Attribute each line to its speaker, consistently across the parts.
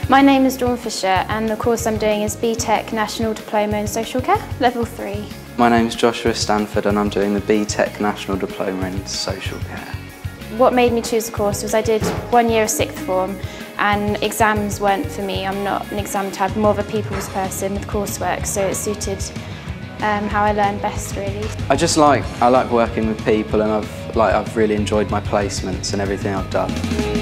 Speaker 1: My name is Dawn Fisher and the course I'm doing is BTEC National Diploma in Social Care, Level 3.
Speaker 2: My name is Joshua Stanford and I'm doing the BTEC National Diploma in Social Care.
Speaker 1: What made me choose the course was I did 1 year of sixth form and exams weren't for me. I'm not an exam type, I'm more of a people's person with coursework, so it suited how I learn best really.
Speaker 2: I like working with people and I've really enjoyed my placements and everything I've done.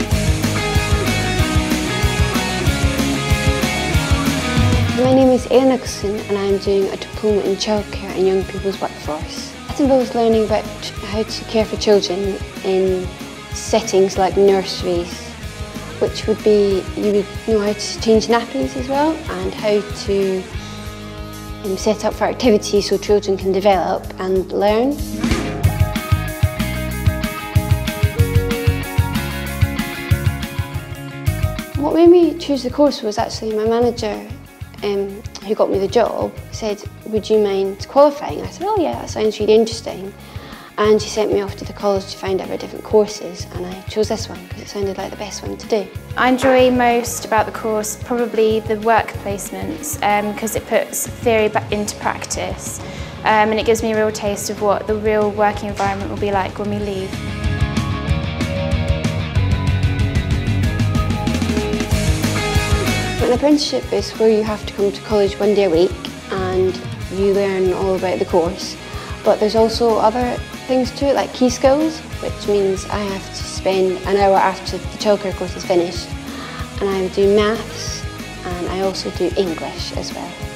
Speaker 3: My name is Erin Nicholson and I'm doing a diploma in childcare and young people's workforce. It involves learning about how to care for children in settings like nurseries, which would be, you would know how to change nappies as well and how to set up for activities so children can develop and learn. What made me choose the course was actually my manager who got me the job said, would you mind qualifying? I said, oh yeah, that sounds really interesting. And she sent me off to the college to find out about different courses and I chose this one because it sounded like the best one to do.
Speaker 1: I enjoy most about the course probably the work placements because it puts theory back into practice and it gives me a real taste of what the real working environment will be like when we leave.
Speaker 3: An apprenticeship is where you have to come to college 1 day a week and you learn all about the course. But there's also other things to it, like key skills, which means I have to spend an hour after the childcare course is finished and I do maths and I also do English as well.